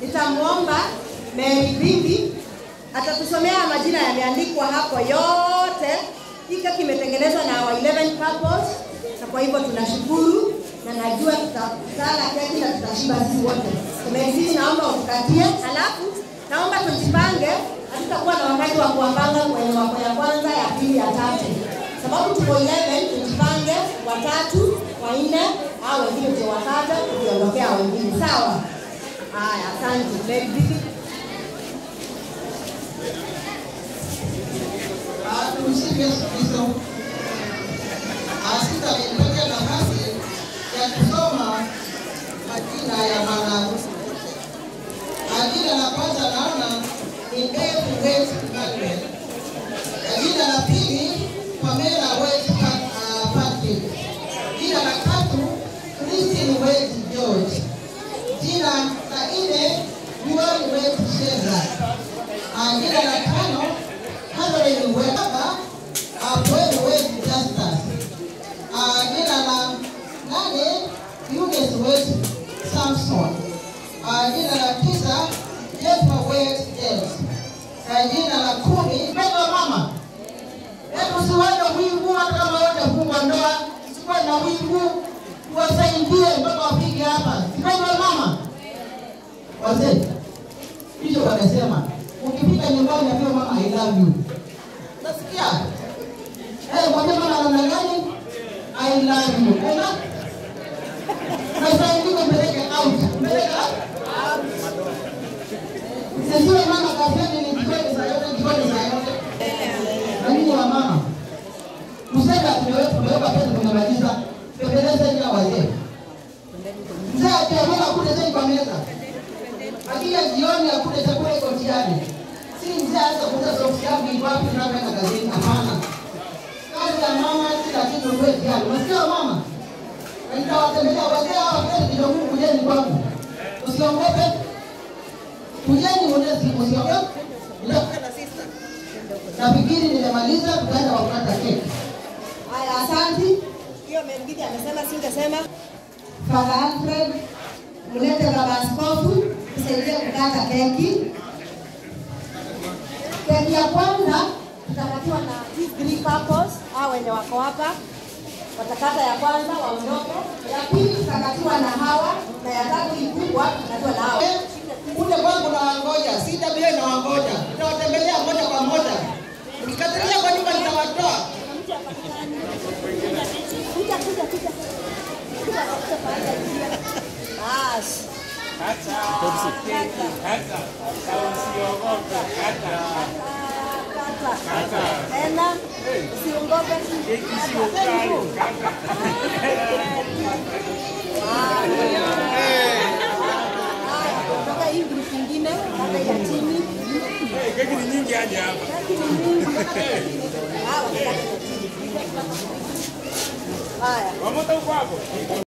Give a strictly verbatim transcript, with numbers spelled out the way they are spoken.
Nitamuomba Mary Bibi atatusomea majina yameandikwa hapo yote. Hiki kimetengenezwa na our eleven couples. Na kwa hivyo tunashukuru na najua tutakutana keki na tutashiba sisi wote. Tumezidi, naomba utukatie. Alafu naomba tujipange, hatutakuwa na wakati wa kuwapanga kwenye wako ya kwanza, ya pili, ya tatu. Sababu tuko eleven, tujipange watatu, wanne au wengine ndio wakata tukiondokea wengine. Sawa? Haya, asante. Baby. Tumsikie Kristo. Asita nipate nafasi ya kusoma majina ya wanaharusi. Jina la kwanza naona ni Mary West Manuel. Jina la pili Pamela West Patrick. Jina la tatu Christine West George. Jina la nne Joan West Sheza. Jina la tano Caroline West Apple West Justus. Jina la nane Eunice West Samson. Jina la tisa Jeff West James. Jina la kumi baba mama. Hebu siwaje wingu hata kama wote fungwa ndoa, sikuwa na wingu wasaidie mpaka wafike hapa. Baba mama. Wazee. Hicho wanasema ukifika nyumbani na mama I love you. Nasikia? Eh, mwambie mama namna gani? I love you. Ena? Sasa ndio mbeleke out. Mbeleke out. Sasa mama kafanya ni kitu za yote, kitu za yote. Nani wa mama? Msema tumeweka tumeweka pesa tunamaliza. Pembeleza ile wazee. Mzee akiamua kule tena kwa meza. Akija jioni akule chakula iko tayari. Si mzee hata kuta soksi yangu iko wapi na kwenda kazini, hapana. Kazi ya mama kila kitu kwa tayari. Unasikia mama? Nitawatembelea wazee hao kesho kidogo kujeni kwangu. Usiogope. Kujeni mwenezi usiogope. Ndio kana sister. Nafikiri nimemaliza, tutaenda wakata keki. Haya, asante. Hiyo mengine amesema singesema. Father Alfred, mlete baba askofu tusaidie kukata keki. Keki ya kwanza tutakatiwa na these three couples hao wenye wako hapa. Watakata ya kwanza waondoke. Ya pili tutakatiwa na hawa na ya tatu ikubwa tutakatiwa na hawa. Kule kwangu na wangoja, sita bila na wangoja. Tutawatembelea moja kwa moja. Ukikatilia kwa nyumba nitawatoa. Kuja kuja kuja. Bas. Kata. Kata. Kata. Usiogope. Kata. Kata. Kata. Tena usiogope. Keki sio kali. Kata. Kata hii group nyingine, kata ya chini. Eh, keki ni nyingi aje hapa. Keki ni nyingi. Ah, wakati ya chini. Haya. Vamos a un